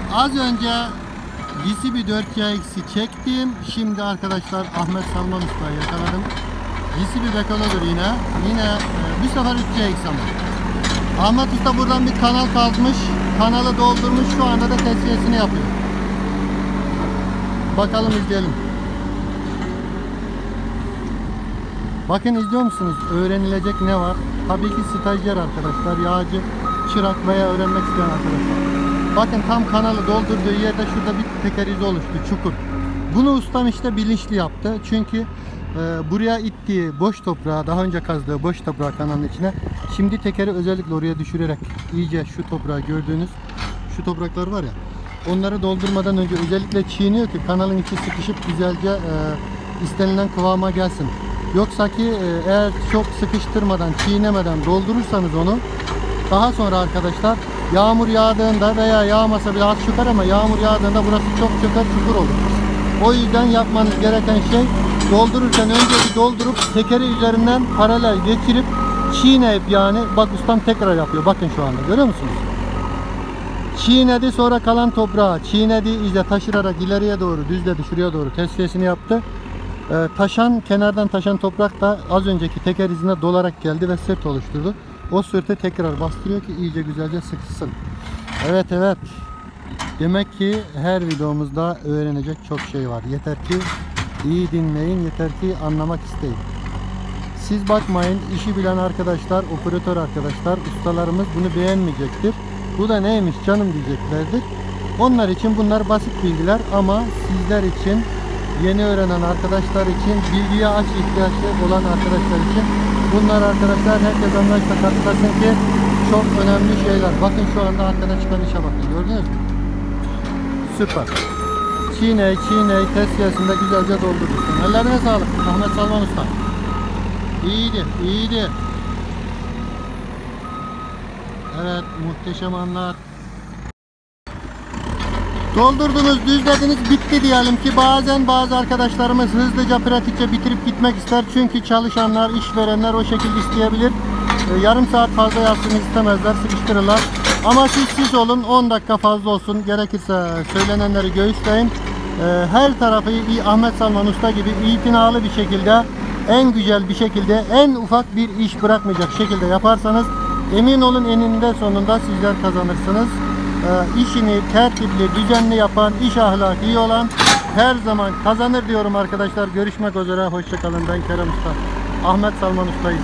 Az önce GCB 4CX'i çektim. Şimdi arkadaşlar Ahmet Salman Usta'yı yakaladım. GCB Bekalo'dur yine. Bu sefer 3CX ama. Ahmet Usta buradan bir kanal kazmış. Kanalı doldurmuş. Şu anda da tesviyesini yapıyor. Bakalım, izleyelim. Bakın, izliyor musunuz? Öğrenilecek ne var? Tabii ki stajyer arkadaşlar, yağcı, çırak veya öğrenmek isteyen arkadaşlar. Bakın, tam kanalı doldurduğu yerde şurada bir teker izi oluştu, çukur. Bunu ustam işte bilinçli yaptı. Çünkü buraya ittiği boş toprağı, daha önce kazdığı boş toprağı kanalın içine, şimdi tekeri özellikle oraya düşürerek iyice şu toprağı, gördüğünüz şu topraklar var ya, onları doldurmadan önce özellikle çiğniyor ki kanalın içi sıkışıp güzelce istenilen kıvama gelsin. Yoksa ki eğer çok sıkıştırmadan, çiğnemeden doldurursanız onu, daha sonra arkadaşlar yağmur yağdığında veya yağmasa bile az çıkar ama yağmur yağdığında burası çok çöker, çukur olur. O yüzden yapmanız gereken şey, doldururken önce bir doldurup tekeri üzerinden paralel geçirip çiğneyip, yani bak ustam tekrar yapıyor, bakın şu anda görüyor musunuz? Çiğnedi, sonra kalan toprağı çiğnediği izle taşırarak ileriye doğru düzledi, şuraya doğru tesviyesini yaptı. Kenardan taşan toprak da az önceki teker izine dolarak geldi ve sırt oluşturdu. O sırtı tekrar bastırıyor ki iyice güzelce sıkışsın. Evet. Demek ki her videomuzda öğrenecek çok şey var. Yeter ki iyi dinleyin, yeter ki anlamak isteyin. Siz bakmayın, işi bilen arkadaşlar, operatör arkadaşlar, ustalarımız bunu beğenmeyecektir. Bu da neymiş canım diyeceklerdir. Onlar için bunlar basit bilgiler ama sizler için, yeni öğrenen arkadaşlar için, bilgiye aç ihtiyaçlı olan arkadaşlar için bunlar arkadaşlar, herkes anlayışla katlasın ki çok önemli şeyler. Bakın şu anda arkadan çıkan işe bakın, gördünüz mü? Süper. Çiğney tesviyesinde güzelce doldurursun. Ellerine sağlık Ahmet Salman Usta. İyiydi. Evet, muhteşem anlar. Doldurdunuz, düzlediniz, bitti diyelim ki bazı arkadaşlarımız hızlıca, pratikçe bitirip gitmek ister. Çünkü çalışanlar, işverenler o şekilde isteyebilir. Yarım saat fazla yapsın istemezler, sıkıştırırlar. Ama siz olun, 10 dakika fazla olsun. Gerekirse söylenenleri göğüsleyin. Her tarafı Ahmet Salman Usta gibi itinalı bir şekilde, en güzel bir şekilde, en ufak bir iş bırakmayacak şekilde yaparsanız, emin olun eninde sonunda sizler kazanırsınız. İşini tertipli, düzenli yapan, iş ahlakı iyi olan her zaman kazanır diyorum arkadaşlar. Görüşmek üzere, hoşçakalın. Ben Kerem Usta. Ahmet Salman Usta'yız.